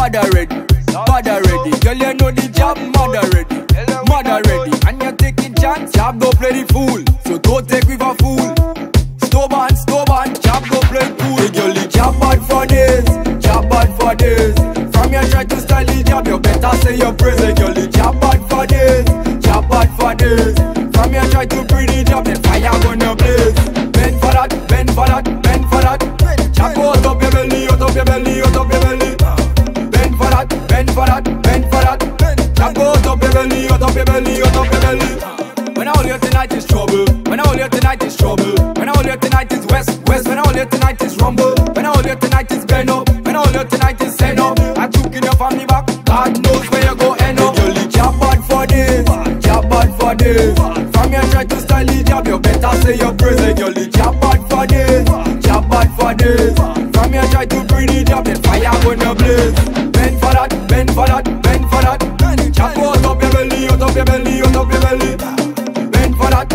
Bad ready. Girl, you know the job, mother ready. And you're taking chance, job go play the fool. So don't take with a fool. Stubborn, job go play cool. Hey, girl, the job bad for days. From your try to style the job, you better say your praise. Hey, girl, the job bad for days. From your try to bring the job, then fire gonna blaze. Bend for that. Chop out up your belly. Bend for that. Chop out up your belly. When I hold you tonight is trouble. When I hold you tonight is west. When I hold you tonight is rumble. When I hold you tonight is bend up. When I hold you tonight is send up. I took in your family back. God knows where you go end up. Girl, the job bad for days. From your try to style the job, you better say your praise. Girl, the job bad for days. From your try to bring the job, then fire gonna blaze. Bend for that. Chop out up your belly. Bend for that.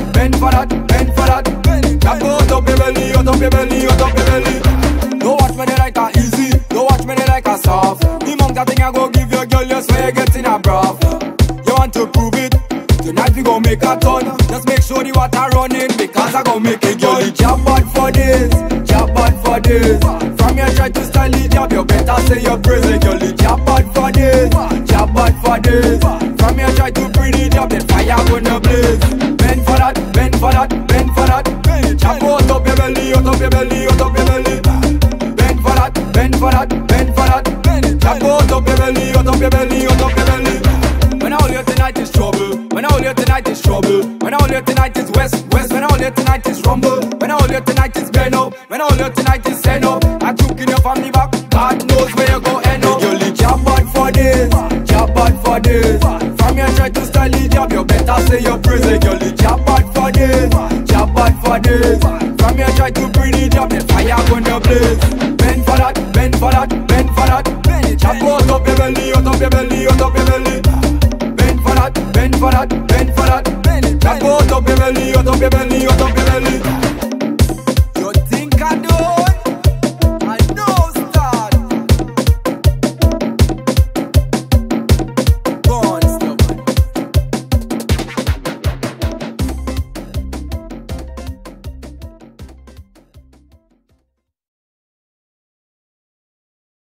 Chop out up your belly. Don't watch me like a easy, don't watch me like a soft. The monk that thing I go give your girl, you swear you get in a broth. You want to prove it? Tonight we gon' make a ton. Just make sure the water running, because I gon' make it. Girl, the job bad for days. From your try to style the job, you better say your praise. Girl, the job bad for days. From your try to bring the job, then fire gonna blaze. Bend for that. Chop out up your belly. Bend for that. Chop out up your belly. When I hold you tonight is trouble. When I hold you tonight is west. When I hold you tonight is rumble. When I hold you tonight is bend up. When I hold you tonight is send up. I took in your family back. God knows where you go end up. Girl, the job bad for days. From your try to style the job, you better say your praise. Girl, the job bad for days. From your try to bring the job, then fire gonna blaze. Bend for that. Chop out up your belly. Bend for that. Chop out up your belly.